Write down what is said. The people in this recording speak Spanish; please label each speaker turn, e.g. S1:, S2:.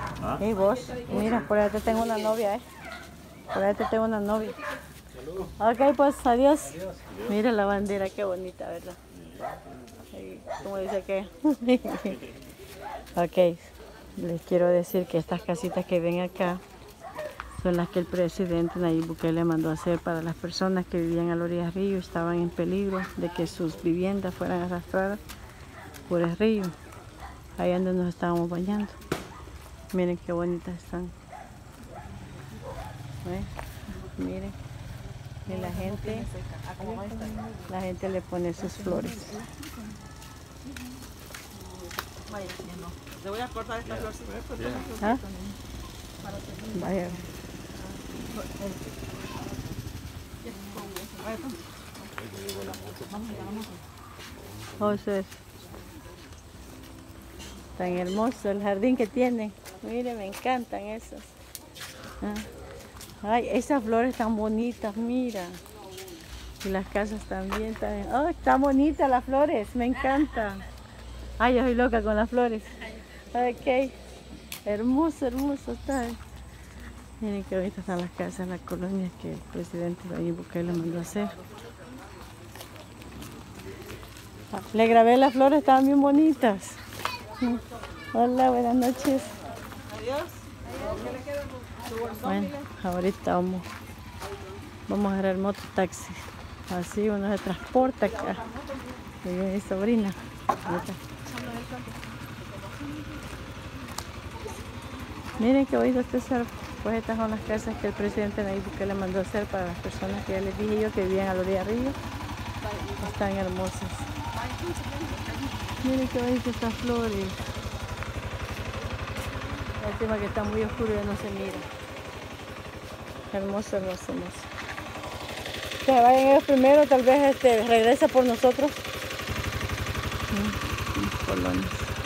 S1: Y vos, mira, por ahí te tengo una novia, Por ahí te tengo una novia. Ok, pues adiós. Mira la bandera, qué bonita, ¿verdad? ¿Cómo dice que? Ok, les quiero decir que estas casitas que ven acá son las que el presidente Nayib Bukele mandó a hacer para las personas que vivían a la orilla del río y estaban en peligro de que sus viviendas fueran arrastradas por el río, ahí donde nos estábamos bañando. Miren qué bonitas están. Miren, y la gente le pone sus flores.
S2: Le voy a cortar esta florcita.
S1: ¿Ah? Vaya. José, tan hermoso el jardín que tiene. Mire, me encantan esos. Ay, esas flores tan bonitas, mira. Y las casas también. Oh, están bonitas las flores, me encantan. Ay, yo soy loca con las flores. Ok, hermoso, hermoso está. Miren qué bonitas están las casas, las colonias que el presidente Nayib Bukele mandó a hacer. Le grabé las flores, estaban bien bonitas. Hola, buenas noches.
S2: Adiós.
S1: Bueno, ahorita vamos a agarrar el mototaxi. Así uno se transporta acá. Y viene mi sobrina. Miren qué bonito este ser. Pues estas son las casas que el presidente Nayib Bukele mandó a hacer para las personas que ya les dije yo que vivían a la orilla del río. Están hermosas. Miren qué bonitas estas flores. Lástima que está muy oscuro y ya no se mira. Hermoso, hermoso, hermoso. Que vayan ellos primero, tal vez regresa por nosotros. Colones.